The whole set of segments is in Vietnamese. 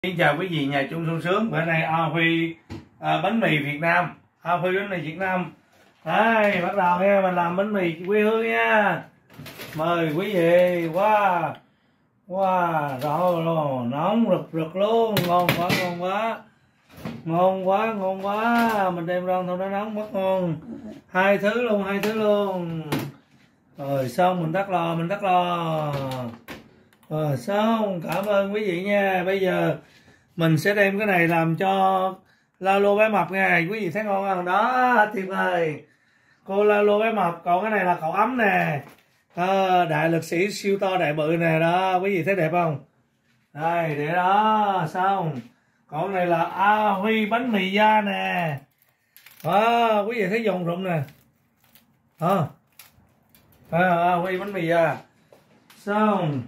Xin chào quý vị nhà chung sung sướng. Bữa nay Huy bánh mì Việt Nam. Huy bánh mì Việt Nam. Đây, bắt đầu nha, mình làm bánh mì quê hương nha. Mời quý vị. Wow. Wow, rồi nóng rực rực luôn, ngon quá, ngon quá. Ngon quá, ngon quá. Mình đem ra thôi nó nóng mất ngon. Hai thứ luôn. Rồi xong mình tắt lò. Rồi xong, cảm ơn quý vị nha. Bây giờ mình sẽ đem cái này làm cho Lalo bé mập nha. Quý vị thấy ngon không? Đó, tuyệt vời. Cô Lalo bé mập. Còn cái này là cậu ấm nè. Đại lực sĩ siêu to đại bự nè. Đó, quý vị thấy đẹp không? Đây, để đó. Xong. Còn cái này là Huy bánh mì da nè. Quý vị thấy giòn rụm nè. Huy bánh mì da. Xong.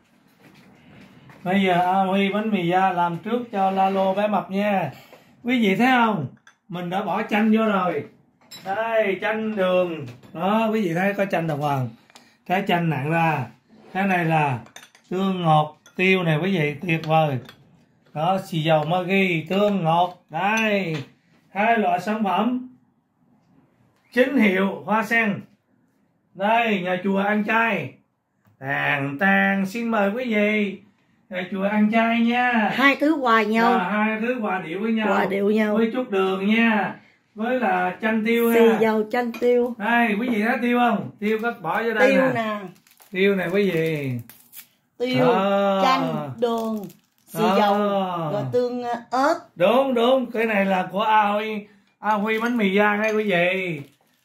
Bây giờ Huy bánh mì da làm trước cho Lalo bé mập nha. Quý vị thấy không? Mình đã bỏ chanh vô rồi. Đây, chanh đường. Đó, quý vị thấy có chanh đàng hoàng. Cái chanh nặng ra. Cái này là tương ngọt, tiêu này quý vị, tuyệt vời. Đó, xì dầu Maggi, tương ngọt. Đây, hai loại sản phẩm. Chính hiệu hoa sen. Đây, nhà chùa ăn chay. Tàn xin mời quý vị. Chùa ăn chay nha. Hai thứ hòa nhau. Hai thứ hòa điệu với nhau. Hòa điệu nhau. Với chút đường nha. Với là chanh tiêu Xì ha. dầu chanh tiêu. Đây, quý vị thấy tiêu không? Tiêu có bỏ vô đây tiêu nè. Tiêu này quý vị. Tiêu, chanh, đường, xì dầu, rồi tương ớt. Đúng. Cái này là của Huy bánh mì da hay quý vị.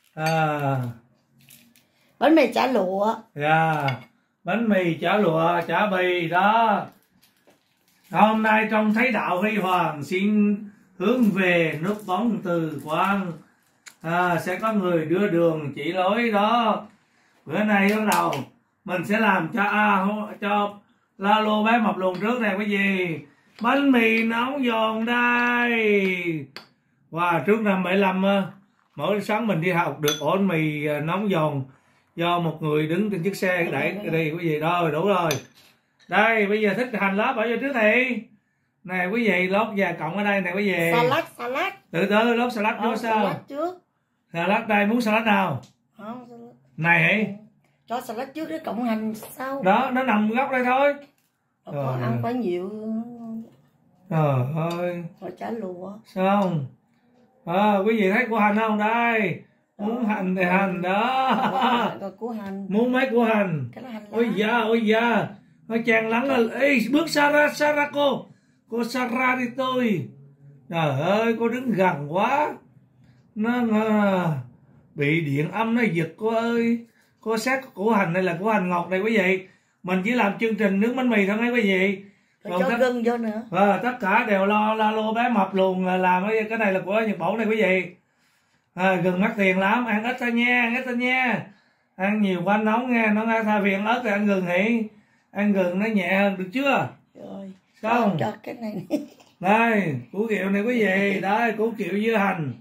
Bánh mì chả lụa. Bánh mì chả lụa, chả bì đó. Hôm nay trong thấy đạo Huy Hoàng xin hướng về nước bóng từ quang. Sẽ có người đưa đường chỉ lối đó. Bữa nay bắt đầu mình sẽ làm cho Lalo bé mập luồn trước này quý vị. Bánh mì nóng giòn đây. Trước năm 75 mỗi sáng mình đi học được ổ bánh mì nóng giòn do một người đứng trên chiếc xe đẩy đây quý vị. Rồi đủ rồi. Đây bây giờ thích hành lá bỏ vô trước thì này quý vị, lót và cộng ở đây này quý vị. Salad. Từ từ lót salad vô sao? Salad trước. Salad đây, muốn salad nào? Không, salad. Này cho salad trước để cộng hành sau. Đó, nó nằm góc đây thôi. Ăn quá nhiều. Trời ơi. Rồi chả lụa. Xong. Quý vị thấy của hành không? Đây. Muốn hành thì hành đó. Rồi của hành. Muốn mấy của hành. Cái đó hành lá. Ôi da. Nó chan lắng là bước Sarah cô. Cô Sarah đi tôi. Trời ơi, cô đứng gần quá. Nó bị điện âm nó giật cô ơi. Cô xét củ hành này là củ hành ngọt này quý vị. Mình chỉ làm chương trình nướng bánh mì thôi nghe quý vị. Rồi cho gừng vô nữa. Tất cả đều lo Lalo bé mập luồn làm. Cái này là của Nhật Bản này quý vị. Gừng mắc tiền lắm, ăn ít thôi nha. Ăn nhiều quá nóng nha. Nó thay vì ăn ớt thì ăn gừng hỉ. Ăn gừng nó nhẹ hơn được chưa? Rồi. Xong. Cho cái này. Đây, củ kiệu này quý vị. Đây, củ kiệu với hành.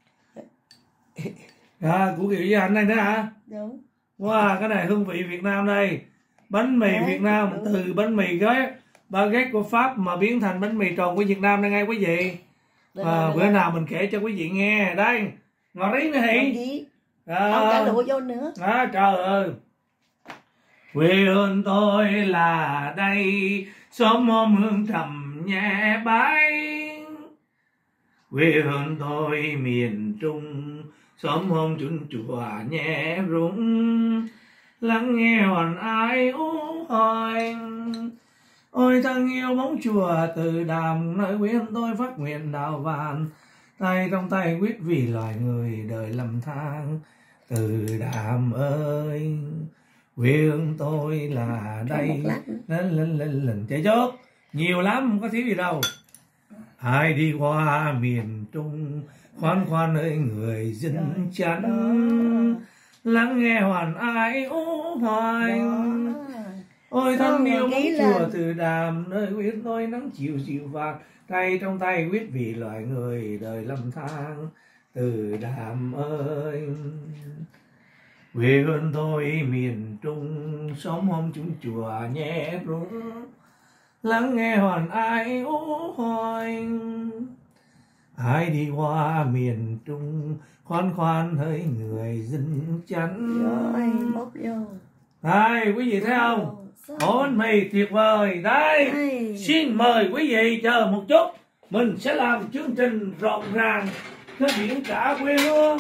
Củ kiệu với hành này nữa hả? Đúng. Wow, cái này hương vị Việt Nam đây. Bánh mì Việt Nam. Đúng. Từ bánh mì baguette của Pháp mà biến thành bánh mì tròn của Việt Nam đây ngay quý vị. Bữa nào mình kể cho quý vị nghe. Đây, ngọt rí nữa hỉ. Không cả lụa vô nữa. Trời ơi. Quê hương tôi là đây, xóm hôm hương trầm nhẹ bay. Quê hương tôi miền Trung, xóm hôm chun chùa nhẹ rung. Lắng nghe hoàn ai hỏi. Ôi thân yêu bóng chùa từ đàm, nơi quê hương tôi phát nguyện đạo vạn. Tay trong tay quyết vì loài người đời lầm than. Từ đàm ơi, quê hương tôi là đây. Lên chạy chốt. Nhiều lắm, không có thiếu gì đâu. Ai đi qua miền Trung, khoan ơi người dân chắn. Lắng nghe hoàn ai hoài. Ôi thân yêu bóng chùa từ đàm, nơi quê hương tôi nắng chiều dịu vàng. Tay trong tay quyết vì loài người đời lầm than. Từ đàm ơi, quê hương tôi miền Trung, xóm hôm chúng chùa nhẹ rung. lắng nghe hoàn ai ú hoài. Ai đi qua miền Trung khoan khoan hỡi người dân chắn. Rồi móc vô. Đây quý vị thấy không? Ổ bánh mì tuyệt vời. Đây xin mời quý vị chờ một chút, mình sẽ làm chương trình rộn ràng cái biển cả quê hương.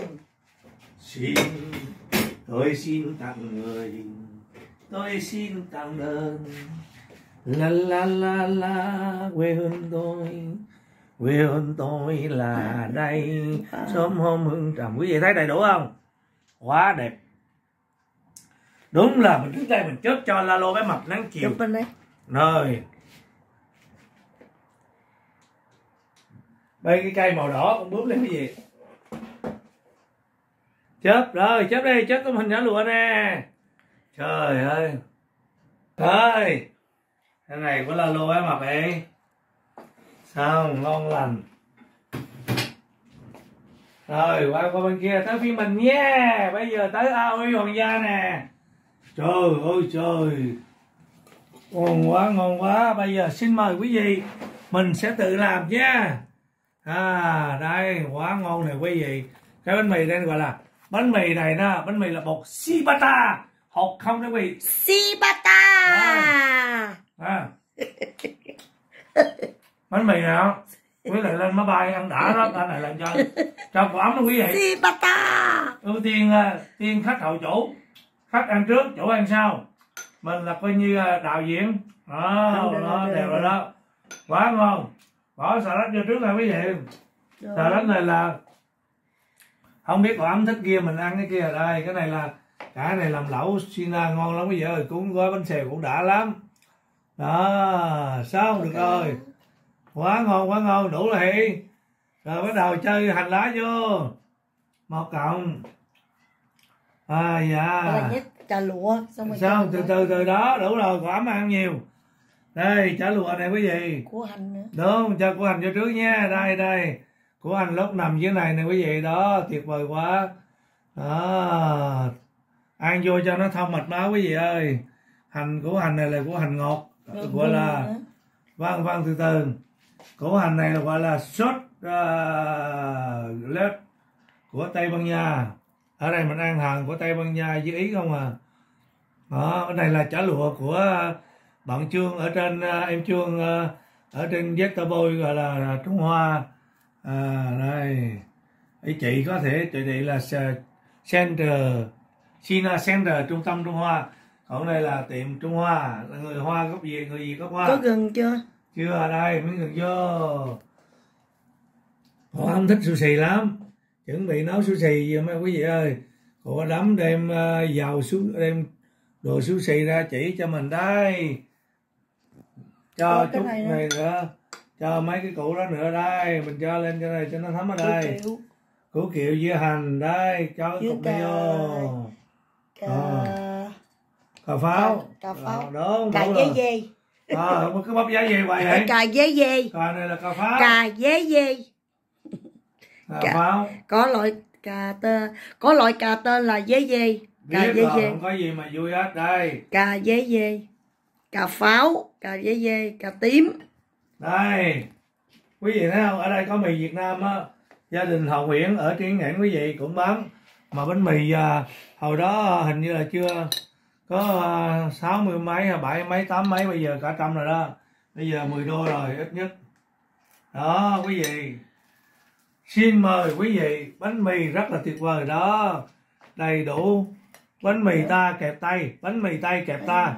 Tôi xin tặng người, tôi xin tặng đơn. La la la la quê hương tôi, quê hương tôi là đây. Sớm hôm hương trầm. Quý vị thấy đầy đủ không? Quá đẹp. Đúng là mình trước đây mình chớp cho Lalo bé mập nắng chiều. Chụp bên đây. Rồi. Đây cái cây màu đỏ con bướm lên cái gì? Chớp rồi, chớp đi, chớp tấm hình nhỏ lụa nè. Trời ơi. Thôi. Cái này của Lalo bé mập ấy. Sao ngon lành. Rồi qua bên kia tới phía mình nha. Bây giờ tới ao huy hoàng gia nè. Trời ơi trời, ngon quá. Bây giờ xin mời quý vị, mình sẽ tự làm nha. Đây quá ngon này quý vị. Cái bánh mì đây gọi là bánh mì này đó, bánh mì là bột ciabatta, hột không đó quý vị. Ciabatta. Bánh mì nào quý vị lên máy bay ăn đã đó, cái này làm cho cổ ấm đó quý vị. Ciabatta. Ưu tiên khách hậu chủ, khách ăn trước chủ ăn sau, mình là coi như đạo diễn đó đều rồi đó. Quá ngon. Bỏ xà lách vô trước nè quý vị. Xà lách này là không biết cổ ấm thích kia mình ăn cái kia ở đây. Cái này là cả này làm lẩu sina ngon lắm quý vị ơi. Cuốn gói bánh xèo cũng đã lắm đó. Sao không được rồi. Quá ngon đủ là hiện. Rồi bắt đầu chơi hành lá vô 1 cọng. Dạ. Chả lụa. Sao từ đó đủ rồi. Cổ ấm ăn nhiều. Đây chả lụa này quý vị. Củ hành nữa. Đúng, cho củ hành vô trước nha. Đây củ hành lúc nằm dưới này nè quý vị. Đó tuyệt vời quá đó. Ăn vô cho nó thông mạch máu quý vị ơi. Củ hành này là củ hành ngọt, gọi là vâng từ từ. Củ hành này là gọi là sốt lết của Tây Ban Nha. Ở đây mình ăn hàng của Tây Ban Nha với Ý không à. Đó, cái này là chả lụa của bạn Trương ở trên em Trương ở trên Zetaboy gọi là Trung Hoa. Đây ý chị có thể chị là China Center, trung tâm Trung Hoa. Còn đây là tiệm Trung Hoa, là người Hoa gốc gì, người gì gốc Hoa. Có gừng chưa? Chưa, đây miếng gừng vô. Họ không thích sushi lắm, chuẩn bị nấu sushi gì mấy quý vị ơi. Họ đấm đem dầu xuống, đem đồ sushi ra chỉ cho mình đây. Cho chút này nữa, cho mấy cái củ đó nữa đây, mình cho lên cho này cho nó thấm ở đây. Củ kiệu dưa hành đây, cho cục này vô. Cà pháo. Đúng, cà dế dê. Không có bắp giá dê hoài vậy. Cà dế dê. Cà này là cà pháo. Cà dế dê. Cà pháo. Có loại cà tên là dế dê. Cà dế dê. Không có gì mà vui hết đây. Cà dế dê. Cà pháo, cà dế dê, cà tím. Đây. Quý vị thấy không? Ở đây có mì Việt Nam á. Gia đình Hậu Nguyễn ở Triển Ngạn quý vị cũng bán. Mà bánh mì hồi đó hình như là chưa có 60 mấy, 70 mấy, 80 mấy, bây giờ cả 100 rồi đó. Bây giờ 10 đô rồi ít nhất. Đó quý vị. Xin mời quý vị, bánh mì rất là tuyệt vời đó. Đầy đủ. Bánh mì ta kẹp tay, bánh mì tay kẹp ta.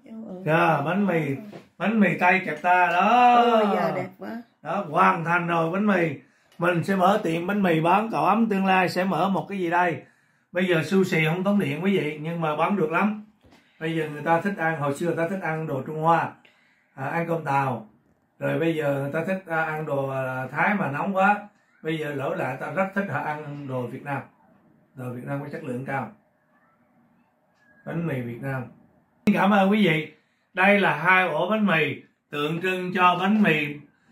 Bánh mì tay kẹp ta đó. Giờ đẹp quá. Đó, hoàn thành rồi bánh mì. Mình sẽ mở tiệm bánh mì bán cậu ấm, tương lai sẽ mở một cái gì đây. Bây giờ sushi không tốn điện quý vị, nhưng mà bán được lắm. Bây giờ người ta thích ăn, hồi xưa người ta thích ăn đồ Trung Hoa, ăn cơm tàu. Rồi bây giờ người ta thích ăn đồ Thái mà nóng quá. Bây giờ lỗi lại ta rất thích ăn đồ Việt Nam. Đồ Việt Nam có chất lượng cao. Bánh mì Việt Nam. Cảm ơn quý vị. Đây là 2 ổ bánh mì tượng trưng cho bánh mì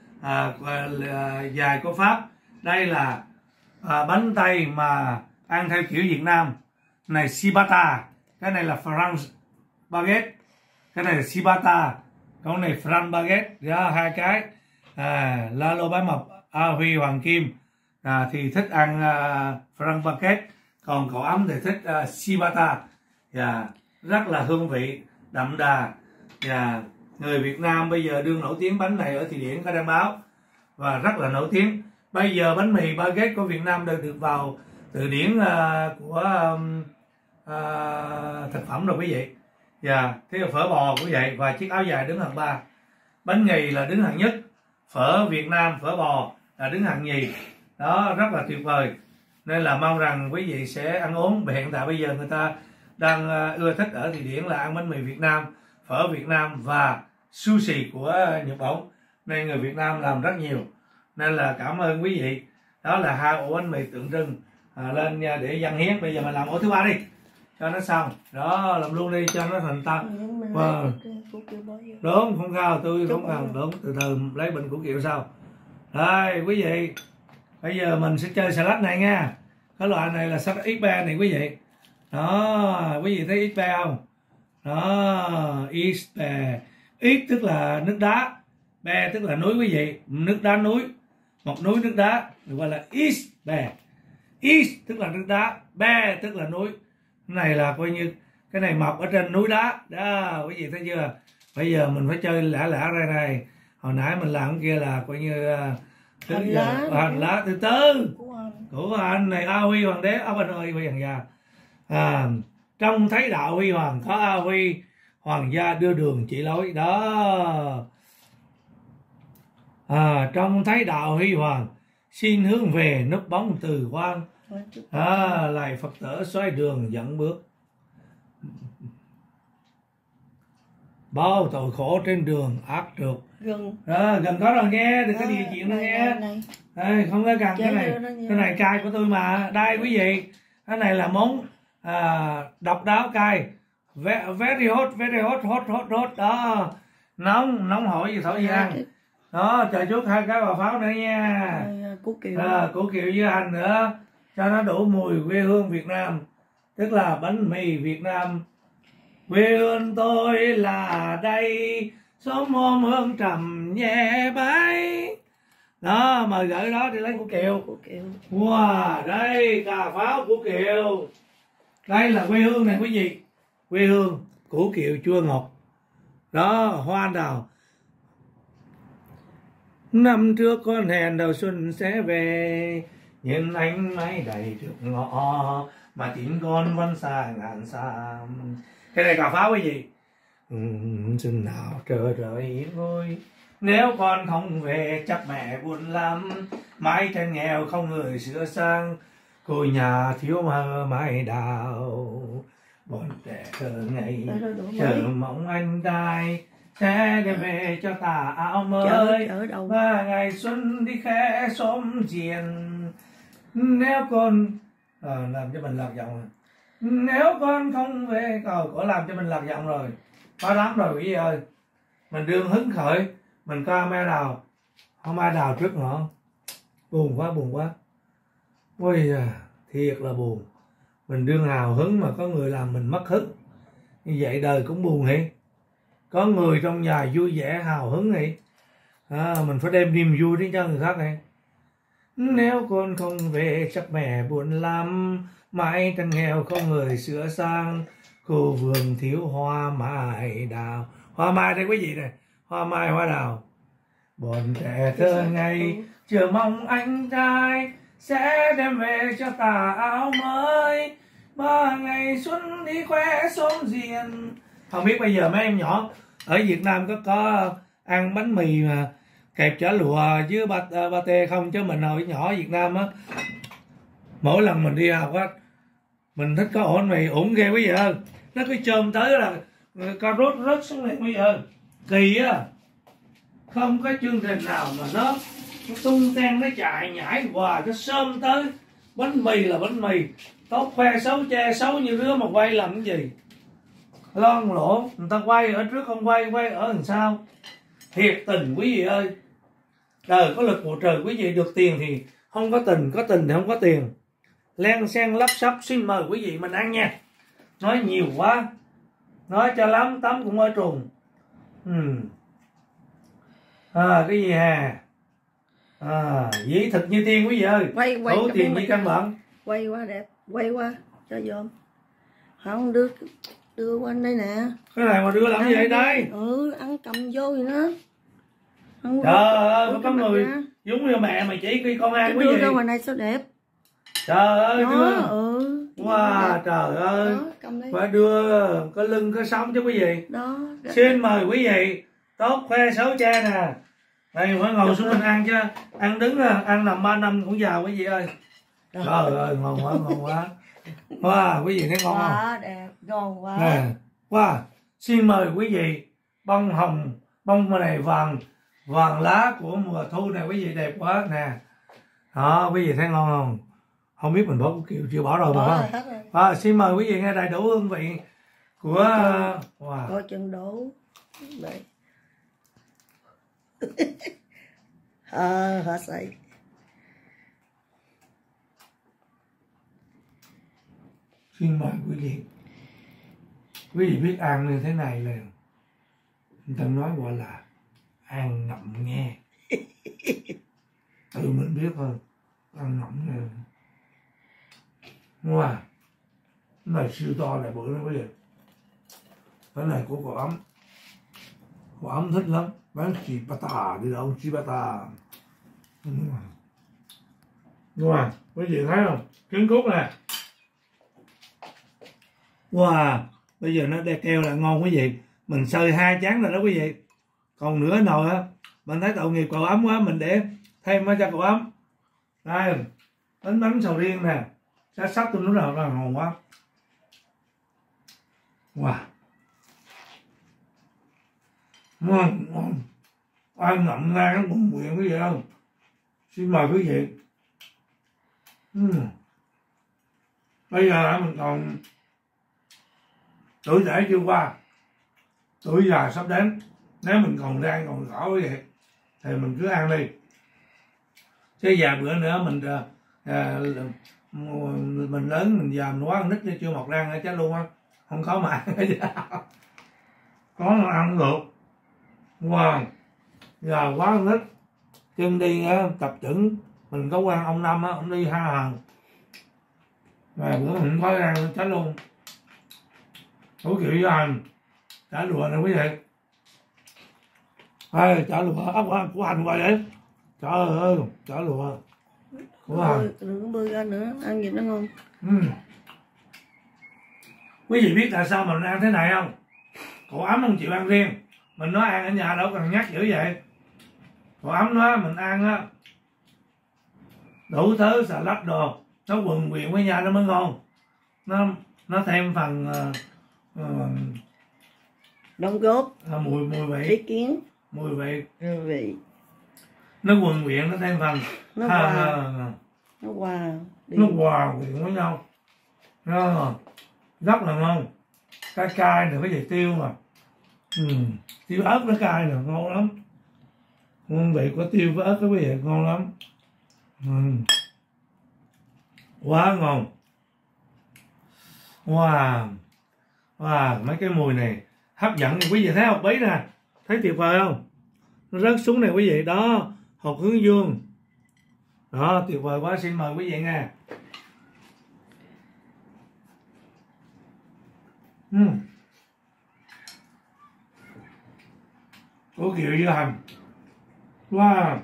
dài của Pháp. Đây là bánh Tây mà ăn theo kiểu Việt Nam. Này ciabatta, cái này là France baguette, cái này là ciabatta. con này Frank Baguette ra 2 cái. Lalo Bá Mập, Huy Hoàng Kim thì thích ăn Frank Baguette, còn cậu Ấm thì thích Shibata. Rất là hương vị đậm đà. Người Việt Nam bây giờ đương nổi tiếng bánh này ở Thụy Điển có đăng báo và rất là nổi tiếng. Bây giờ bánh mì baguette của Việt Nam được vào từ điển của thực phẩm rồi quý vị. Thế là phở bò cũng vậy, và chiếc áo dài đứng hàng 3. Bánh mì là đứng hàng nhất, phở Việt Nam, phở bò là đứng hàng nhì. Đó, rất là tuyệt vời. Nên là mong rằng quý vị sẽ ăn uống. Hiện tại bây giờ người ta đang ưa thích ở Thụy Điển là ăn bánh mì Việt Nam, phở Việt Nam và sushi của Nhật Bản. Nên người Việt Nam làm rất nhiều. Nên là cảm ơn quý vị. Đó là 2 ổ bánh mì tượng trưng lên để dâng hiến. Bây giờ mình làm ổ thứ 3 đi cho nó xong. Đó, làm luôn đi cho nó thành tâm. Đúng, không cao, tôi không cần. Đúng, từ từ lấy bình củ kiệu sau. Đây quý vị, bây giờ mình sẽ chơi salad này nha. Cái loại này là salad XP này quý vị. Đó, quý vị thấy XP không? Đó, XP. X tức là nước đá, Be tức là núi quý vị, nước đá núi, một núi nước đá được gọi là XP. X tức là nước đá, Be tức là núi. Cái này là coi như cái này mọc ở trên núi đá. Đó, quý vị thấy chưa? Bây giờ mình phải chơi lẻ lẻ ra này. Hồi nãy mình làm cái kia là coi như hành lá từ từ của anh này. A Huy Hoàng đế, bên ơi Huy Hoàng gia. Trong thấy đạo Huy Hoàng có A Huy Hoàng gia đưa đường chỉ lối. Đó, trong thấy đạo Huy Hoàng xin hướng về núp bóng từ quan. Lại Phật tử xoay đường dẫn bước, bao tội khổ trên đường ác trượt. Gần có rồi nghe, đừng có địa chuyện đâu nghe. Đây, không có cần cái này cay của tôi mà. Đây quý vị, cái này là món độc đáo cay, very hot, hot. Đó, nóng hổi gì thổi gì ăn. Đó, chờ chút 2 cái bà pháo nữa nha. Củ kiệu với hành nữa cho nó đủ mùi quê hương Việt Nam, tức là bánh mì Việt Nam. Quê hương tôi là đây, xóm hôm hương trầm nhẹ bay. Đó, mời gửi đó thì lấy củ kiệu. Wow, đây cà pháo củ kiệu. Đây là quê hương này quý vị, quê hương củ kiệu chua ngọt. Đó, hoa anh đào. Năm trước con hẹn đầu xuân sẽ về, nhìn anh máy đầy trước ngõ, mà chính con vẫn xa ngàn xa. Cái này cà pháo quý vị. Xuân nào chờ đợi yên ngôi, nếu con không về chắc mẹ buồn lắm. Mái tranh nghèo không người sửa sang, cô nhà thiếu mơ mai đào. Bọn trẻ thơ ngày chờ mong anh trai sẽ đem về cho tà áo mới, và ngày xuân đi khẽ xóm giềng. Nếu con làm cho mình lạc giọng. Nếu con không về có làm cho mình lạc giọng rồi, có lắm rồi quý vị ơi. Mình đương hứng khởi, mình coi mai đào, không ai đào trước nữa. Buồn quá. Ôi da, thiệt là buồn. Mình đương hào hứng mà có người làm mình mất hứng. Như vậy đời cũng buồn hỉ. Có người trong nhà vui vẻ hào hứng hỉ. Mình phải đem niềm vui đến cho người khác này. Nếu con không về chắc mẹ buồn lắm, mãi tranh nghèo không người sửa sang, khu vườn thiếu hoa mai đào. Hoa mai đây quý vị này, hoa mai hoa đào. Bọn trẻ thơ ngày chờ mong anh trai sẽ đem về cho tà áo mới, mà ngày xuân đi khoe xóm giềng. Không biết bây giờ mấy em nhỏ ở Việt Nam có ăn bánh mì mà kẹp chả lụa với ba tê không? Chứ mình hồi nhỏ ở Việt Nam á, mỗi lần mình đi học á, mình thích có ổ bánh mì ủng ghê quý vị ơi. Nó cứ chôm tới là cà rốt rớt xuống này quý vị ơi. Kỳ á, không có chương trình nào mà nó tung ten, nó chạy nhảy hoài, nó xôm tới. Bánh mì là bánh mì, tốt khoe xấu che xấu như đứa mà quay làm cái gì. Lon lỗ, người ta quay ở trước không quay ở đằng sau. Thiệt tình quý vị ơi. Đời có lực một trời quý vị, được tiền thì không có tình, có tình thì không có tiền. Len xen lắp sắp, xin mời quý vị mình ăn nha. Nói nhiều quá, nói cho lắm tắm cũng ở trùng. cái gì hà? Dĩ thực như tiên quý vị ơi. Quay Thổ tiền như căn bản. Quay qua đẹp, quay qua cho dòm. Không đưa qua đây nè. Cái này mà đưa làm gì vậy đây? Ăn cầm vô gì đó. Trời ơi, có người giống như mẹ mày chỉ khi con ăn quý vị. Đưa ra ngoài này sao đẹp. Trời ơi, đưa. Wow, trời ơi. Đó, phải đưa có lưng có sống chứ quý vị. Đó. Xin mời quý vị tốt khoe xấu cha nè. Đây phải ngồi xuống mình ăn chứ. Ăn đứng ăn nằm 3 năm cũng giàu quý vị ơi. Trời ơi, ngon quá. Wow, quý vị thấy ngon không? Đẹp, ngon quá. Nè, wow. Xin mời quý vị bông hồng, bông này vàng lá của mùa thu này quý vị đẹp quá nè. Đó, quý vị thấy ngon không? Không biết mình bỏ kiểu chưa bỏ rồi mà không? Xin mời quý vị nghe đầy đủ hương vị của wow. Coi chân đổ đây. Họ xài. Xin mời quý vị biết ăn như thế này là người ta nói gọi là ăn ngậm nghe. Tự mình biết thôi, ăn ngậm nghe. Wow, cái này siêu to này bự lắm quý vị. Cái này của cậu ấm thích lắm. Bán chì bata đi đâu, chì bata. Wow, quý vị thấy không? Trứng cút nè. Wow, bây giờ nó đe keo là ngon quý vị. Mình xơi 2 chén rồi đó quý vị. Còn nửa nồi á, mình thấy tội nghiệp cậu ấm quá, mình để thêm cho cậu ấm. Đây, bánh sầu riêng nè. Sắc tôi nó là ngon quá. Wow, ngon. Ăn ngậm ra nó bụng miệng quý vị không? Xin mời quý vị. Bây giờ mình còn tuổi trẻ chưa qua, tuổi già sắp đến. Nếu mình còn đang còn rõ quý vị thì mình cứ ăn đi. Chứ vài bữa nữa mình lớn mình già mình quá con nít như chưa mọc răng chết luôn á, không có mà ăn cái gì. Có nó ăn được. Wow, già quá con nít. Chân đi tập chững, mình có quen ông Năm á, ông đi 2 lần mà bữa mình không có răng chết luôn. Ủa kiểu với anh chả lụa nè quý vị. Chả lụa ốc của hành qua vậy. Trời ơi, chả lụa của hành. Đừng bươi ra nữa, ăn gì nó ngon. Quý vị biết tại sao mình ăn thế này không? Cậu ấm không chịu ăn riêng. Mình nói ăn ở nhà đâu cần nhắc dữ vậy. Cậu ấm nói mình ăn á đủ thứ xà lách đồ, nó quần quyện với nhau nó mới ngon. Nó thêm phần đóng góp mùi vị, ý kiến, mùi vị, nó quần quyện, nó thêm phần nó hòa quyện với nhau, nó rất là ngon. Cái cay này cái gì tiêu mà tiêu ớt nó cay nè, ngon lắm. Hương vị của tiêu với ớt cái quý vị ngon lắm. Quá ngon. Wow, mấy cái mùi này hấp dẫn. Quý vị thấy hột bí nè, thấy tuyệt vời không? Nó rớt xuống này quý vị. Đó, hột hướng dương. Đó, tuyệt vời quá. Xin mời quý vị nha. Củ kiệu với hành. Wow.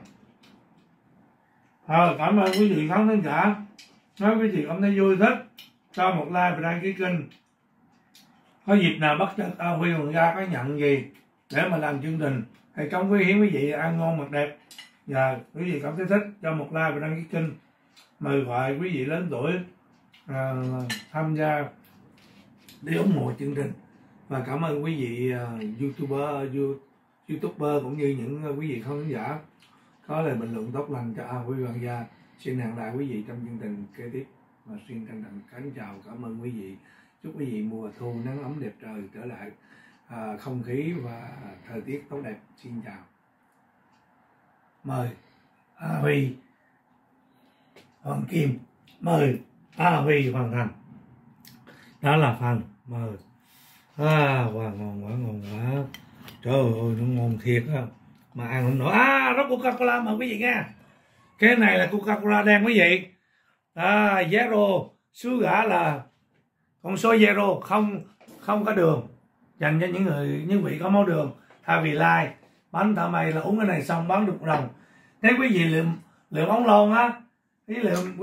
Cảm ơn quý vị khán giả. Nếu quý vị cảm thấy vui thích, cho một like và đăng ký kênh. Có dịp nào bắt chợt Huy Hoàng Gia có nhận gì để mà làm chương trình hay cống hiến quý vị ăn ngon mặc đẹp. Và quý vị cảm thấy thích, cho một like và đăng ký kênh. Mời gọi quý vị lớn tuổi tham gia để ủng hộ chương trình. Và cảm ơn quý vị YouTuber cũng như những quý vị khán giả có lời bình luận tốt lành cho Huy Hoàng Gia. Xin hẹn lại quý vị trong chương trình kế tiếp và xin trân trọng kính chào, cảm ơn quý vị. Chúc quý vị mùa thu nắng ấm đẹp trời trở lại, không khí và thời tiết tốt đẹp. Xin chào. Mời Huy Hoàng Kim, mời Huy Hoàng Thành. Đó là phần mời. Wow, ngon quá. Trời ơi, nó ngon thiệt á. mà ăn không nổi. Rót Coca-Cola mà quý vị nha. Cái này là Coca-Cola đen quý vị. Zero sugar là con số zero, không có đường, dành cho những vị có máu đường. Thay vì like bánh thợ mày là uống cái này xong bán được 1 đồng. Nếu quý vị lượm ống lon á, quý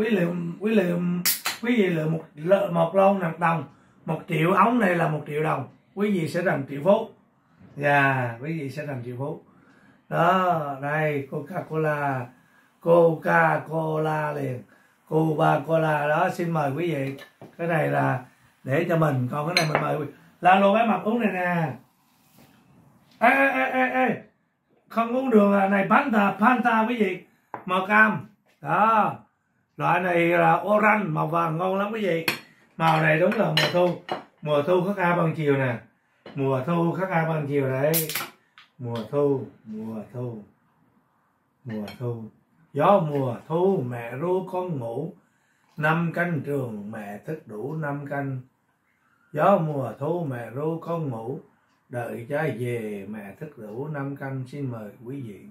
vị lượm một lon 1 đồng, 1 triệu ống này là 1 triệu đồng, quý vị sẽ làm triệu phú. Quý vị sẽ làm triệu phú. Đó, đây Coca-Cola liền, Coca-Cola đó. Xin mời quý vị, cái này là để cho mình, còn cái này mình mời la lô bé mập uống này nè. Ê, không uống đường này, Fanta quý vị, màu cam đó. Loại này là orange, màu vàng ngon lắm quý vị. Màu này đúng là mùa thu khắc A ban chiều nè, mùa thu khắc A ban chiều đấy. Mùa thu gió mùa thu, mẹ ru con ngủ, 5 canh trường mẹ thức đủ 5 canh. Gió mùa thu mẹ ru con ngủ, đợi cha về mẹ thức đủ 5 canh. Xin mời quý vị.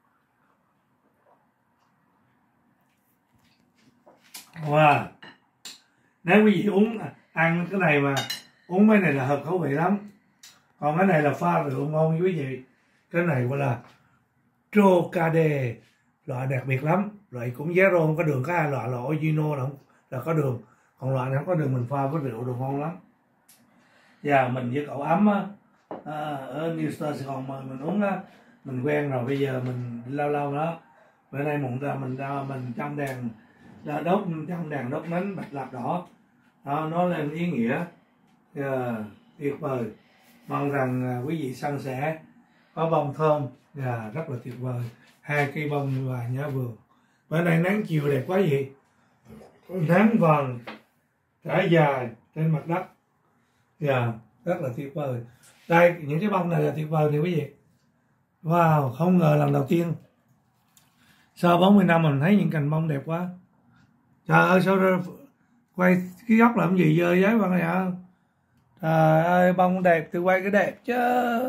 Nếu quý vị ăn cái này mà uống mấy này là hợp khẩu vị lắm. Còn cái này là pha rượu ngon quý vị. Cái này gọi là Trocade, loại đặc biệt lắm. Loại cũng zero, không có đường. Có 2 loại là original là có đường, còn loại này không có đường, mình pha với rượu được ngon lắm. Mình với cậu Ấm á, ở New Star Sài Gòn mà mình uống á, mình quen rồi. Bây giờ mình lâu đó, bữa nay mình trong đèn đốt nến bạch lạp đỏ đó, nó lên ý nghĩa tuyệt vời. Mong rằng quý vị săn sẻ, có bông thơm rất là tuyệt vời. 2 cây bông và nhá vườn. Bữa nay nắng chiều đẹp quá vậy, nắng vàng trải dài trên mặt đất, rất là tuyệt vời. Đây, những cái bông này là tuyệt vời nè quý vị. Wow, không ngờ lần đầu tiên sau 40 năm mình thấy những cành bông đẹp quá. Trời ơi, sao quay cái góc làm gì dơ giấy bạn này hả? Trời ơi, bông đẹp thì quay cái đẹp chứ.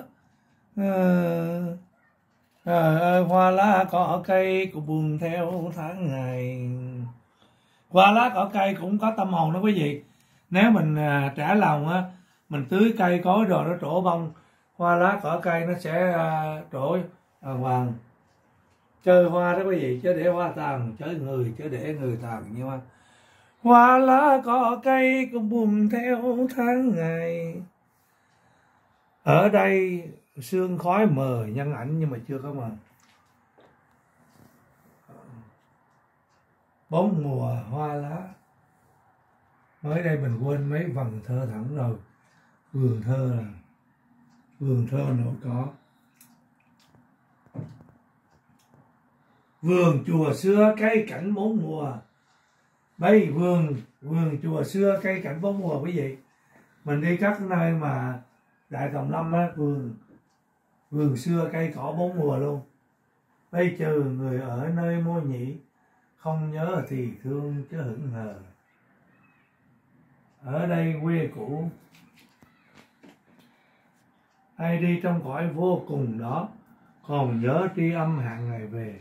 Trời ơi, hoa lá cỏ cây cũng buồn theo tháng ngày. Hoa lá cỏ cây cũng có tâm hồn đó quý vị. Nếu mình trả lòng á, mình tưới cây cối rồi nó trổ bông, hoa lá cỏ cây nó sẽ trổ hoàng. Chơi hoa đó quý vị, chứ để hoa tàn, chơi người, chứ để người tàn như hoa. Hoa lá cỏ cây cũng buồn theo tháng ngày. Ở đây sương khói mờ nhân ảnh nhưng mà chưa có mờ. 4 mùa hoa lá. Mới đây mình quên mấy vần thơ thẳng rồi. Vườn thơ nổi có. Vườn chùa xưa cây cảnh 4 mùa. Đây vườn chùa xưa cây cảnh 4 mùa quý vị. Mình đi các nơi mà Đại Tòng Lâm á, vườn xưa cây cỏ 4 mùa luôn. Bây trừ người ở nơi mô nhị, không nhớ thì thương chứ hững hờ. Ở đây quê cũ, ai đi trong cõi vô cùng đó, còn nhớ tri âm hàng ngày về.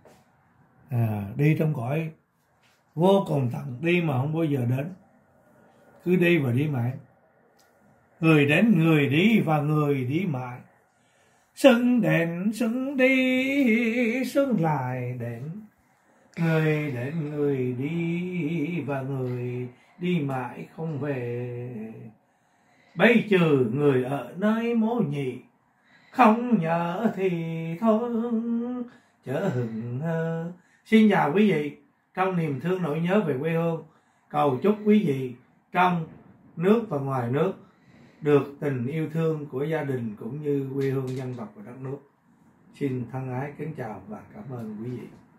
Đi trong cõi vô cùng tận, đi mà không bao giờ đến, cứ đi và đi mãi. Người đến người đi và người đi mãi. Xuân đến xuân đi, xuân lại đến. Người đến người đi và người đi mãi không về. Bây trừ người ở nơi mố nhị, không nhớ thì thôi chớ hừng hơ. Xin chào quý vị, trong niềm thương nỗi nhớ về quê hương, cầu chúc quý vị trong nước và ngoài nước được tình yêu thương của gia đình cũng như quê hương dân tộc và đất nước. Xin thân ái kính chào và cảm ơn quý vị.